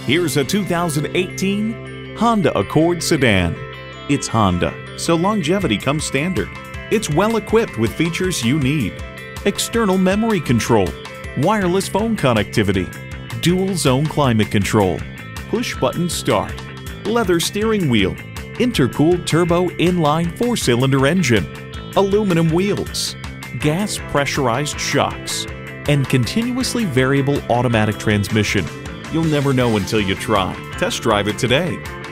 Here's a 2018 Honda Accord sedan. It's Honda, so longevity comes standard. It's well equipped with features you need: external memory control, wireless phone connectivity, dual zone climate control, push button start, leather steering wheel, intercooled turbo inline 4-cylinder engine, aluminum wheels, gas pressurized shocks, and continuously variable automatic transmission. You'll never know until you try. Test drive it today.